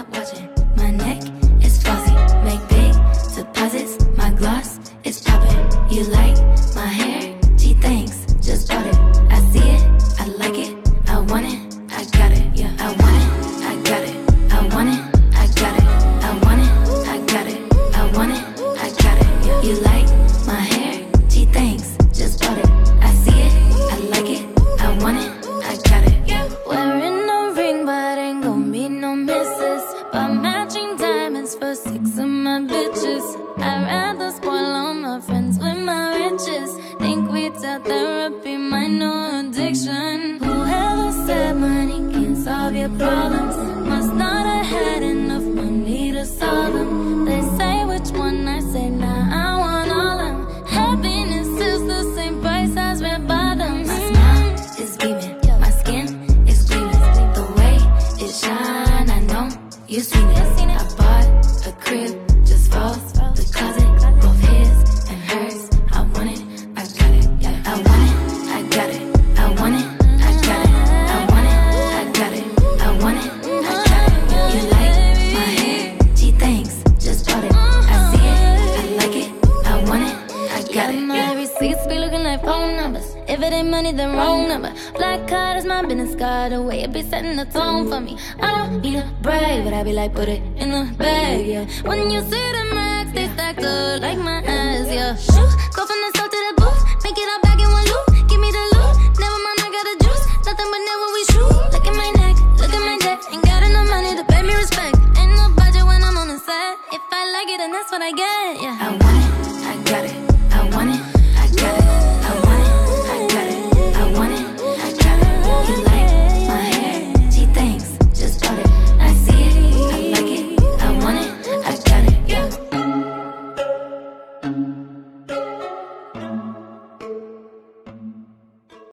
watching. My neck is flossy, make big deposits. My gloss is popping. You like my hair? Gee, thanks, just bought it. I see it, I like it, I want it, I got it. Yeah, I want it, I got it, I want it, I got it, I want it, I got it, I want it, I got it. Yeah, you like my hair? Gee, thanks, just bought it. I see it, I like it, I want it, I got it. Yeah, wearing no ring, but ain't gon' be no misses. Buy matching diamonds for 6 of my bitches. I'd rather spoil all my friends with my riches. Think without therapy, my new addiction. Whoever said money can solve your problems must not have had enough money to solve them. They say which one, I say nah, I want all of them. Happiness is the same price as red bottoms. my smile is beaming, my skin is gleaming. The way it shine, I know you seen it. I bought a crib just for the closet, both his and hers. I want it, I got it. Yeah, I want it, I got it. I want it, I got it. I want it, I got it. I want it, I got it. You like my hair? Gee, thanks, just bought it. I see it, I like it. I want it, I got it. My receipts be looking like phone numbers. If it ain't money, then wrong number. Black card is my business card. The way it be setting the tone for me. I don't need a brag, but I be like, put it in the bag, yeah. When you see the max, they stacked up like my ass, yeah. Shoot,